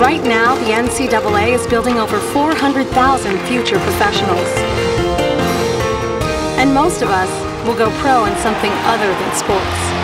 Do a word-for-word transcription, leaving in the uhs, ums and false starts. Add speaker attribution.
Speaker 1: Right now, the N C double A is building over four hundred thousand future professionals. And most of us will go pro in something other than sports.